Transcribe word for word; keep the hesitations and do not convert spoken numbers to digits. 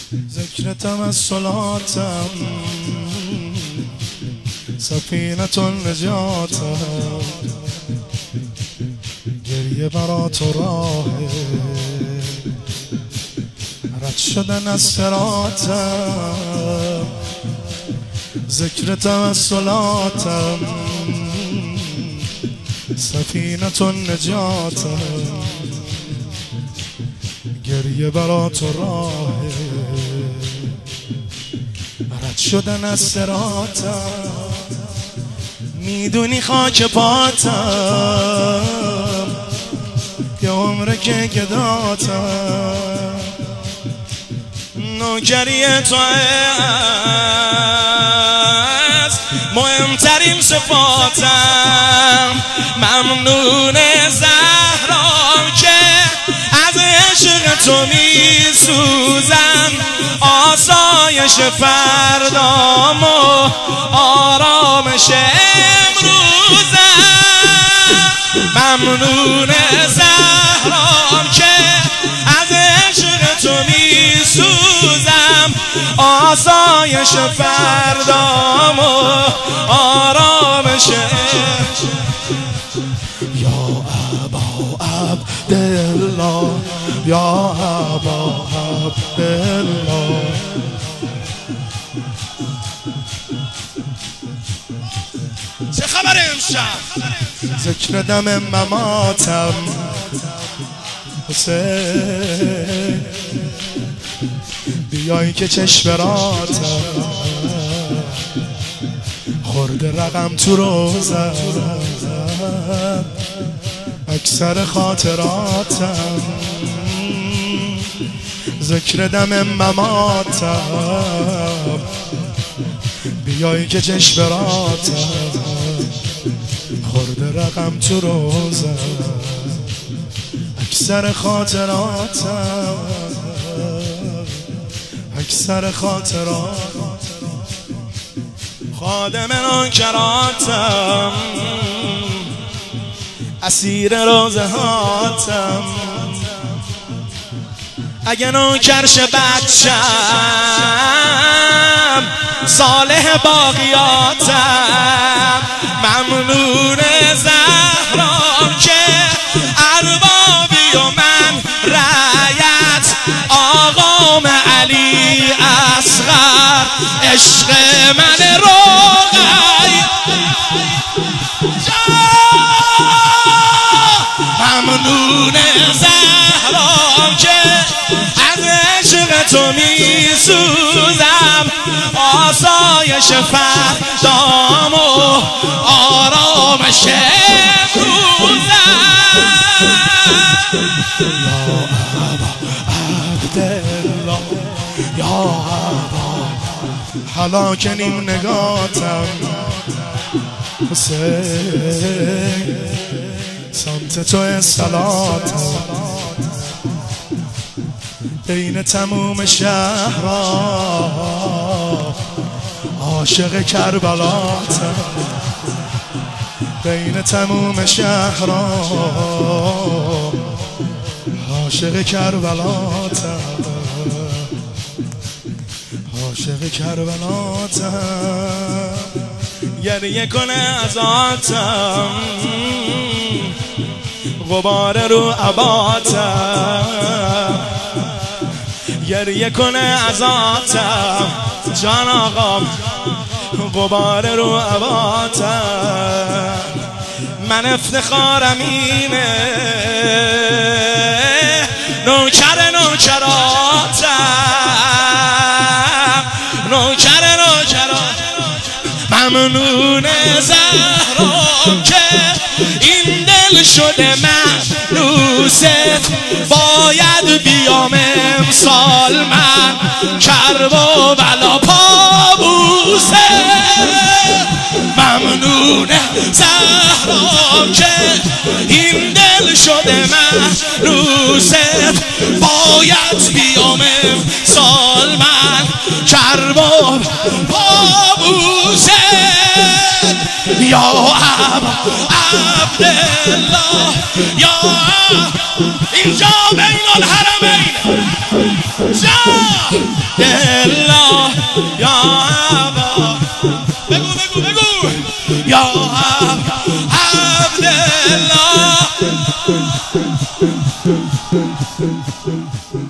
ذکر توسلاتم سفینة النجاتم گریه برا تو راهه رد شدن از صراطم ذکر توسلاتم سفینة النجاتم گریه برا تو راهه رد شدن از صراطم میدونی خاک پاتم یه عمره که گداتم نوکری تو از مهمترین صفاتم ممنون زهرام که از عشق تو می سوزم آسایش فردام و آرامش امروزم ممنون زهرام که از عشق تو می سوزم آسایش فردام و آرامش یا ابا عبدالله یا ابا عبدالله چه خبره امشب ذکر دم مماتم حسین بیایی که چشم راتم خورده رقم تو روزم اکثر خاطراتم ذکر دم مماتم بیایی که چشم راتم خورده رقم تو روزم اکثر خاطراتم اکثر خاطراتم خادم نوکراتم اسیر روزه هاتم اگه نوکرش بچم صالح باقیاتم ممنون زهرام که اربابی و من رعیت آقام علی اصغر عشق من روغی ممنون زهرام که از عشق تو می سوزم آسایش فردام و آرامش امروزم یا ابا عبدالله یا ابا هلاک نیم نگاتم حسین سمت تو صلاتم بین تموم شهرها عاشق کربلاتم بین تموم شهرها عاشق کربلاتم عاشق کربلاتم گریه کنه از آتم غبار رو عباتم گریه کنه از آتم جان آقام غبار رو عباتم من افتخارم اینه نوکر نوکراتم نوکر نوکراتم ممنون زهرام که این دل شده محروست باید بیام امسال من کرب و بلا پابوسه ممنون زهرام که این دل شده محروست باید بیام امسال من کرب و پابوسه یا ابا عبدالله یا اینجا بین الحرمین جا یا عبدالله